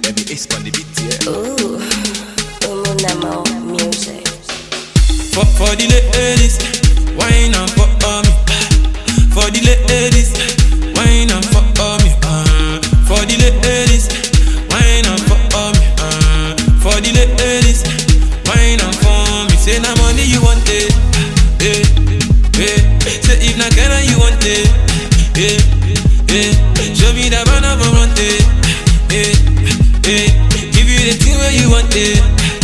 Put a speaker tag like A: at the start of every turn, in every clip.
A: Baby, it's on the beat, yeah.
B: Ooh, Umunamo music.
C: For the ladies, wine and for me. For the ladies, wine and for me. For the ladies, wine and for me. For the ladies, wine and for me. Say na money you want it, Say if na Ghana you want it, Show me that banana for want it, Give you the thing where you want it,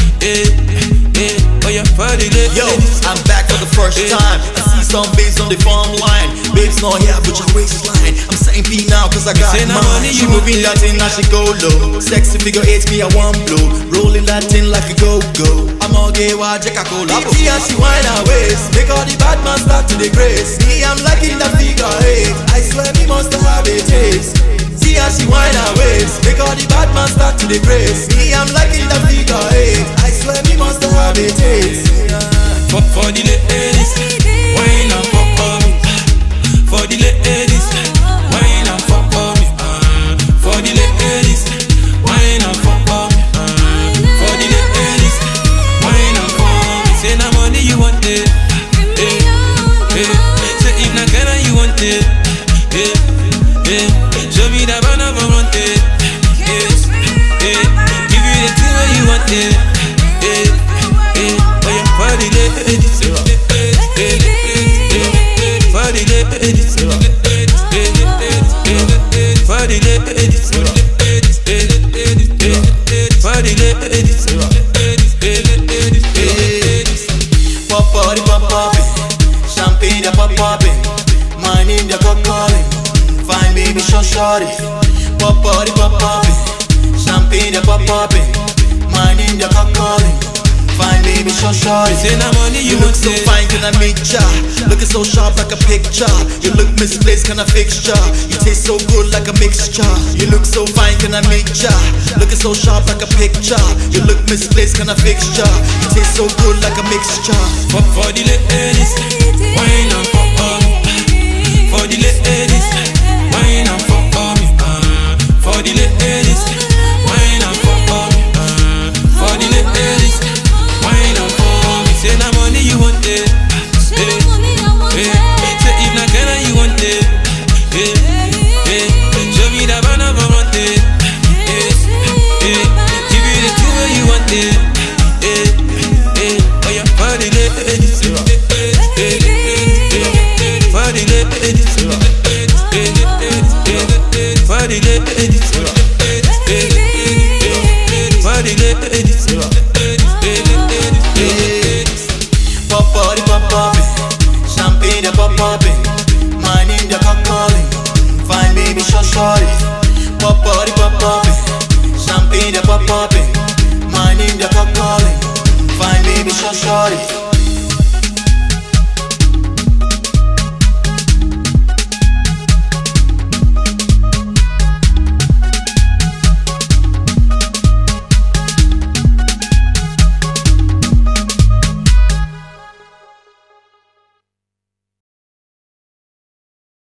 C: Oh yeah, for the ladies.
D: Yo, I'm back for the first time. I see some babes on the farm line. Babes not here, but your waistline. I'm saying P now, cause I got mine. She moving that thing, now she go low. Sexy figure 8, me I want blow. Rolling that thing like a go-go. I'm all gay, why Jack I call up. See how she whine her waist. Make all the bad man start to the grace. Me, I'm liking that figure 8. I swear me must have a taste. See how she whine her waist. Make all the bad man start to the grace. Me, I'm liking that figure 8. I swear me must have a taste.
C: For the ladies, wine and for me. For the ladies, wine and for me. For the ladies, wine and for me. For the ladies, wine and for me. Say na money you want it, Say if na Ghana you want it, Show me that banana for want it, Give you the thing where you want it, Oh yeah, for the ladies, for the ladies, for the ladies, for the ladies.
D: Pop party, pop poppin', champagne ya pop poppin', my name ya cock calling, fine baby shorty. Pop party, pop poppin', champagne ya pop poppin', my name ya cock calling, fine baby shorty.
C: Say na money
D: You look so fine, can I meet ya? Looking so sharp like a picture. You look misplaced, can I fix ya? You taste so good like a mixture. You look so fine, can I meet ya? Looking so sharp like a picture. You look misplaced, can I fix ya? You taste so good like a mixture.
C: For the ladies, wine and for me. For the ladies, wine and for me. For the ladies, wine and for me. For the ladies, wine and for me. Say na money you want it, Say if na Ghana you want it, Show me that banana for want it, Give you the thing where you want it, Oh yeah, for the ladies, for the ladies, for the ladies, for the ladies.
D: Pop party, pop poppin', champagne ya pop poppin', my name ya cock calling, fine baby shorty. Pop party.